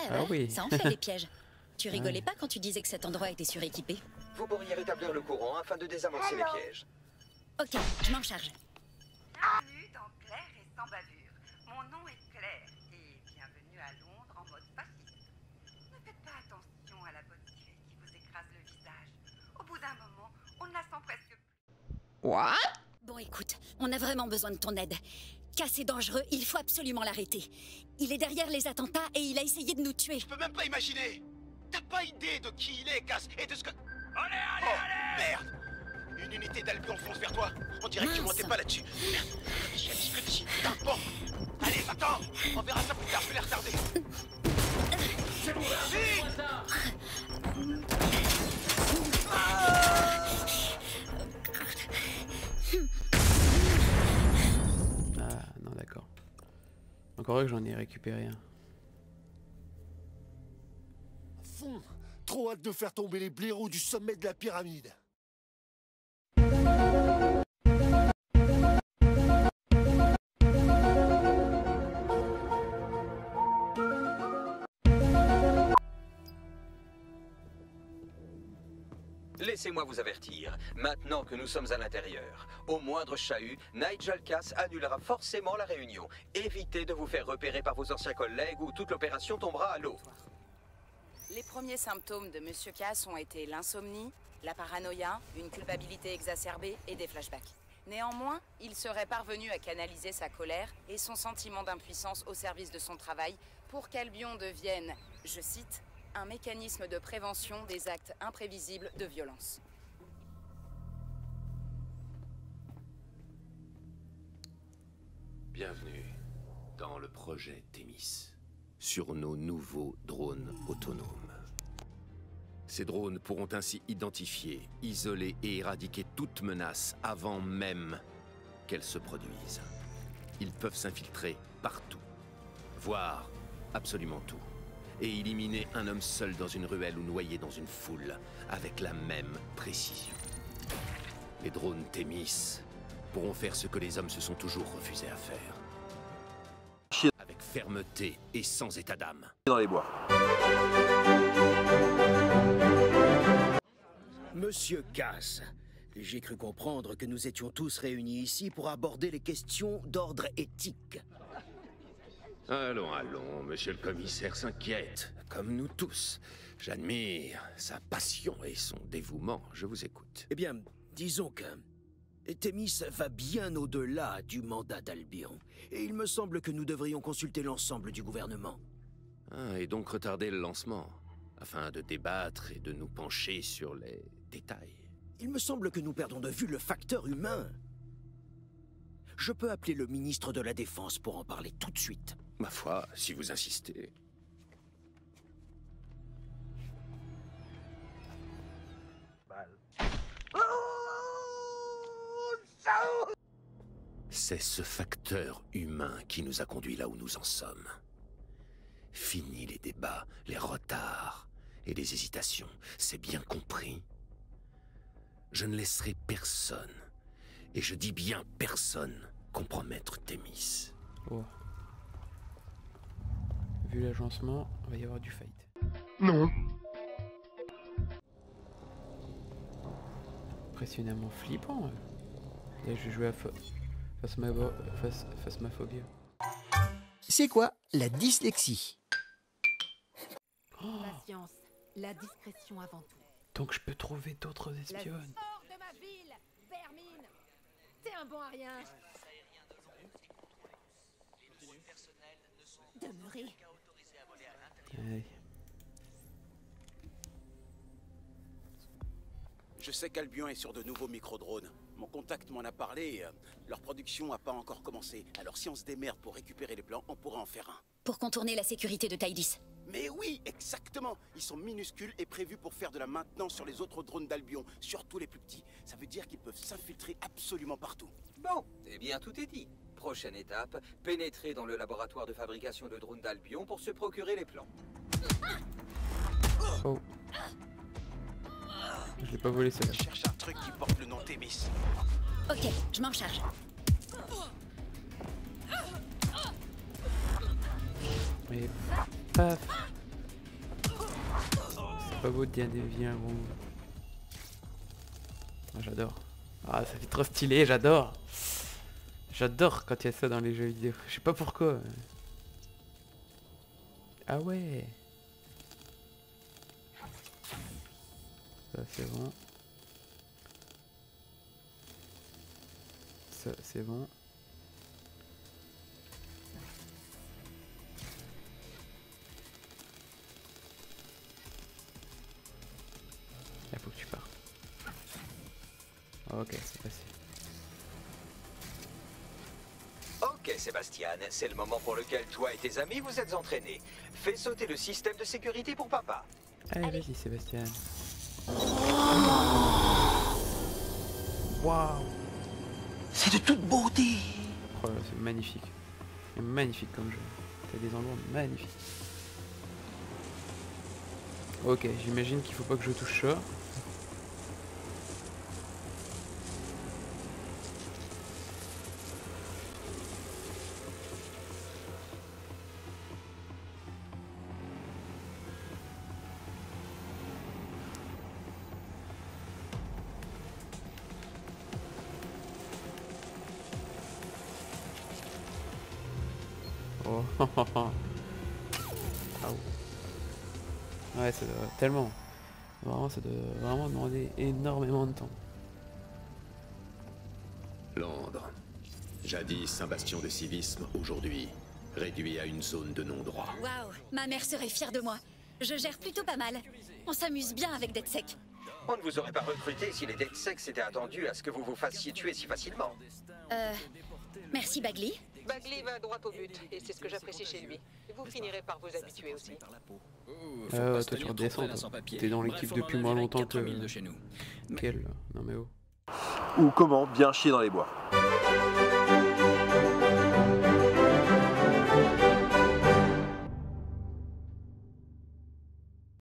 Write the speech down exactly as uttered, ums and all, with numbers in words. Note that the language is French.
ça Ah va, oui. ça en fait les pièges. Tu rigolais pas quand tu disais que cet endroit était suréquipé? Vous pourriez rétablir le courant afin de désamorcer les pièges. Ok, je m'en charge. Bienvenue dans Claire et sans bavure. Mon nom est Claire et bienvenue à Londres en mode pacifiste. Ne faites pas attention à la botte cirée qui vous écrase le visage. Au bout d'un moment, on ne la sent presque plus. What? Bon écoute, on a vraiment besoin de ton aide. Cass est dangereux, il faut absolument l'arrêter. Il est derrière les attentats et il a essayé de nous tuer. Je peux même pas imaginer. T'as pas idée de qui il est, Cass, et de ce que... Allez, allez, oh, allez merde. Une unité d'Albion fonce vers toi. On dirait que tu montais pas là-dessus. Merde, réfléchis, Alice, réfléchis. Putain, bon. Allez, attends. On verra ça plus tard, je vais les retarder. C'est bon, vite. Ah, non, d'accord. Encore heureux que j'en ai récupéré un. Fou. Trop hâte de faire tomber les blaireaux du sommet de la pyramide. Laissez-moi vous avertir, maintenant que nous sommes à l'intérieur, au moindre chahut, Nigel Cass annulera forcément la réunion. Évitez de vous faire repérer par vos anciens collègues ou toute l'opération tombera à l'eau. Les premiers symptômes de Monsieur Cass ont été l'insomnie, la paranoïa, une culpabilité exacerbée et des flashbacks. Néanmoins, il serait parvenu à canaliser sa colère et son sentiment d'impuissance au service de son travail pour qu'Albion devienne, je cite, un mécanisme de prévention des actes imprévisibles de violence. Bienvenue dans le projet Thémis, sur nos nouveaux drones autonomes. Ces drones pourront ainsi identifier, isoler et éradiquer toute menace avant même qu'elle se produise. Ils peuvent s'infiltrer partout, voire absolument tout, et éliminer un homme seul dans une ruelle ou noyé dans une foule, avec la même précision. Les drones Thémis pourront faire ce que les hommes se sont toujours refusés à faire. Avec fermeté et sans état d'âme. Dans les bois. Monsieur Cass, j'ai cru comprendre que nous étions tous réunis ici pour aborder les questions d'ordre éthique. Allons, allons, monsieur le commissaire s'inquiète, comme nous tous. J'admire sa passion et son dévouement, je vous écoute. Eh bien, disons que Thémis va bien au-delà du mandat d'Albion, et il me semble que nous devrions consulter l'ensemble du gouvernement. Ah, et donc retarder le lancement, afin de débattre et de nous pencher sur les détails. Il me semble que nous perdons de vue le facteur humain. Je peux appeler le ministre de la Défense pour en parler tout de suite. Ma foi, si vous insistez. C'est ce facteur humain qui nous a conduits là où nous en sommes. Fini les débats, les retards et les hésitations, c'est bien compris. Je ne laisserai personne, et je dis bien personne, compromettre Thémis. Oh. Vu l'agencement, il va y avoir du fight. Non. Impressionnamment flippant. Là, je vais jouer à fa Phasma- phas Phasmaphobia. C'est quoi la dyslexie? Oh, La science, la discrétion avant tout. donc je peux trouver d'autres espionnes. Hors de ma ville, vermine. T'es un bon à rien. Demeurez. Aïe. Je sais qu'Albion est sur de nouveaux micro-drones. Mon contact m'en a parlé et euh, leur production n'a pas encore commencé. Alors si on se démerde pour récupérer les plans, on pourra en faire un. Pour contourner la sécurité de Tidis. Mais oui, exactement. Ils sont minuscules et prévus pour faire de la maintenance sur les autres drones d'Albion, surtout les plus petits. Ça veut dire qu'ils peuvent s'infiltrer absolument partout. Bon, eh bien tout est dit. Prochaine étape, pénétrer dans le laboratoire de fabrication de drones d'Albion pour se procurer les plans. Oh. Je l'ai pas volé ça. Je cherche un truc qui porte le nom Thémis. Ok, je m'en charge. Mais paf. pas beau de dévier un gros. Ah, j'adore. Ah, ça fait trop stylé, j'adore. J'adore quand il y a ça dans les jeux vidéo. Je sais pas pourquoi. Ah ouais. Ça c'est bon. Ça c'est bon. Là faut que tu partes. Ok, c'est passé. Ok Sébastien, c'est le moment pour lequel toi et tes amis vous êtes entraînés. Fais sauter le système de sécurité pour papa. Allez, vas-y Sébastien. Waouh. C'est de toute beauté. Oh là, c'est magnifique. C'est magnifique comme jeu. T'as des endroits magnifiques. Ok, j'imagine qu'il faut pas que je touche ça. Oh, ah ouais, ça doit tellement. Vraiment, ça doit vraiment demander énormément de temps. Londres. Jadis un bastion de civisme, aujourd'hui réduit à une zone de non-droit. Waouh, ma mère serait fière de moi. Je gère plutôt pas mal. On s'amuse bien avec DeadSec. On ne vous aurait pas recruté si les DeadSec s'étaient attendus à ce que vous vous fassiez tuer si facilement. Euh... Merci Bagley. Bagley va droit au but, et c'est ce que j'apprécie chez lui. Vous finirez par vous habituer aussi. Ah ouais, toi tu redescends, t'es dans l'équipe depuis moins longtemps que... Quel... Non mais oh. Ou comment bien chier dans les bois.